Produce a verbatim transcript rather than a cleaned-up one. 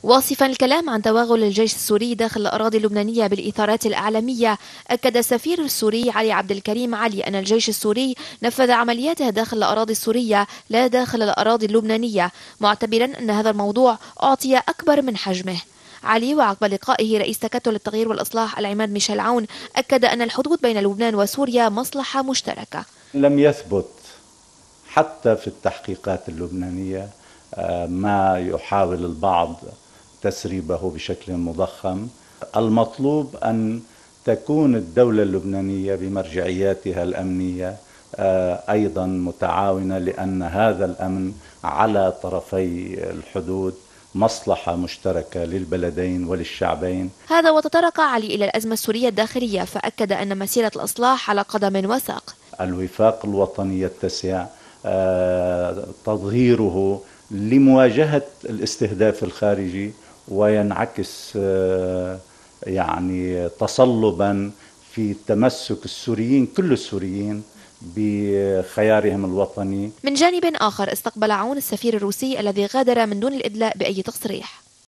واصفا الكلام عن توغل الجيش السوري داخل الأراضي اللبنانية بالإثارات الإعلامية، أكد السفير السوري علي عبد الكريم علي أن الجيش السوري نفذ عملياته داخل الأراضي السورية لا داخل الأراضي اللبنانية، معتبرا أن هذا الموضوع أعطي أكبر من حجمه. علي وعقب لقائه رئيس تكتل التغيير والإصلاح العماد ميشيل عون أكد أن الحدود بين لبنان وسوريا مصلحة مشتركة. لم يثبت حتى في التحقيقات اللبنانية ما يحاول البعض تسريبه بشكل مضخم. المطلوب أن تكون الدولة اللبنانية بمرجعياتها الأمنية أيضا متعاونة، لأن هذا الأمن على طرفي الحدود مصلحة مشتركة للبلدين وللشعبين. هذا وتطرق علي إلى الأزمة السورية الداخلية، فأكد أن مسيرة الإصلاح على قدم وساق. الوفاق الوطني يتسع، تظهيره لمواجهة الاستهداف الخارجي، وينعكس يعني تصلبا في تمسك السوريين كل السوريين بخيارهم الوطني. من جانب آخر استقبل عون السفير الروسي الذي غادر من دون الإدلاء بأي تصريح.